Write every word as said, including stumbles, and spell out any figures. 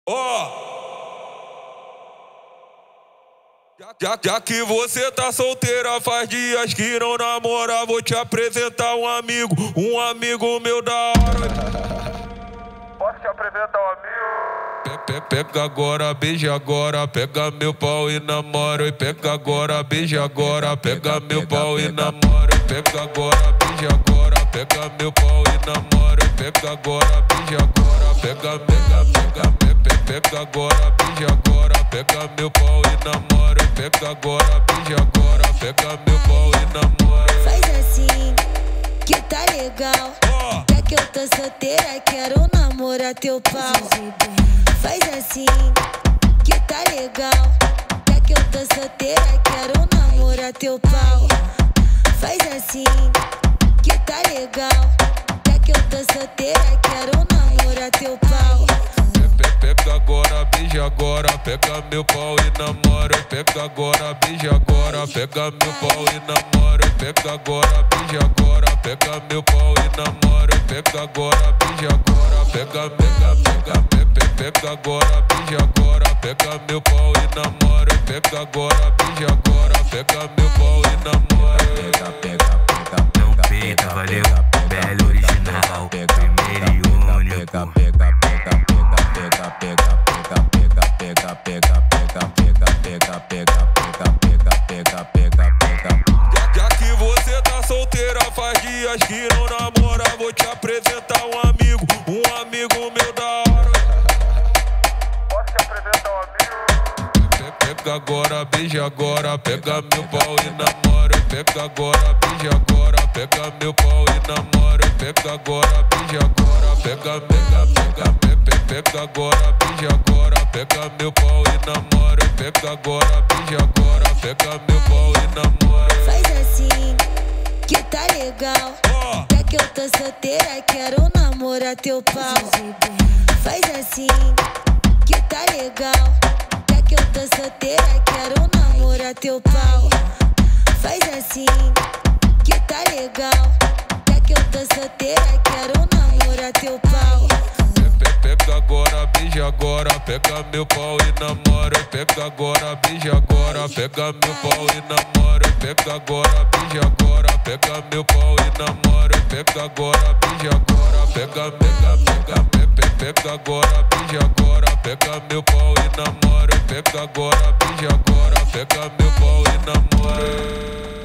Ó, já, já que você tá solteira, faz dias que não namora, vou te apresentar um amigo, um amigo meu da hora. Posso te apresentar um amigo? Pega, pega agora, beija agora, pega meu pau e namora. E pega agora, beija agora, pega meu pau e namora. Pega agora, beija agora, pega meu pau e namora. Pega agora, beija agora, pega, pega, pega, pega, pega agora, beija agora, pega meu pau e namora. Pega agora, beija agora, pega meu pau e namora. Faz assim, que tá legal. Oh. Já que eu tô solteira, quero namorar teu pau. Faz assim, que tá legal. Já que eu tô solteira, quero namorar teu pau. Faz assim, que tá legal. Já que eu tô solteira, quero namorar teu pau. Pega agora, beija agora, pega meu pau e namora. Pega agora, beija agora, pega meu pau e namora. Pega agora, beija agora, pega meu pau e namora. Pega agora, beija agora, pega, pega, pega, pega, pega agora, beija agora, pega meu pau e namora. Pega agora, beija agora, pega meu pau e namora. Pega, pega, pega, pega, peita, valeu, Belo original, primeiro e único. Pega, pega, pega, pega, pega, pega, pega, pega, pega, pega, pega, pega, pega, pega, pega, pega, pega. Já que você tá solteira, faz dias que não namora, vou te apresentar um amigo, um amigo meu da hora. Posso te apresentar um amigo? Pega agora, beija agora, pega meu pau e namora. Pega agora, beija agora, pega meu pau e namora. Pega agora, beija agora, pega, pega, pega, pega, pega agora, beija agora, pega meu pau e namora. Pega agora, beija agora, pega meu pau e namora. Faz assim, que tá legal. Oh. Já que eu tô solteira, quero namorar teu pau. Faz assim, que tá legal. Já que eu tô solteira, quero namorar teu pau. Faz assim, que tá legal. Já que eu tô solteira, quero namorar teu pau. Pega agora, beija agora, pega meu pau e namora. Pega agora, beija agora, pega meu pau e namora. Pega agora, beija agora, pega meu pau e namora. Pega agora, beija agora, pega, pega, pega, pega, pega agora, beija agora, pega meu pau e namora. Pega agora, beija agora, pega meu pau e namora.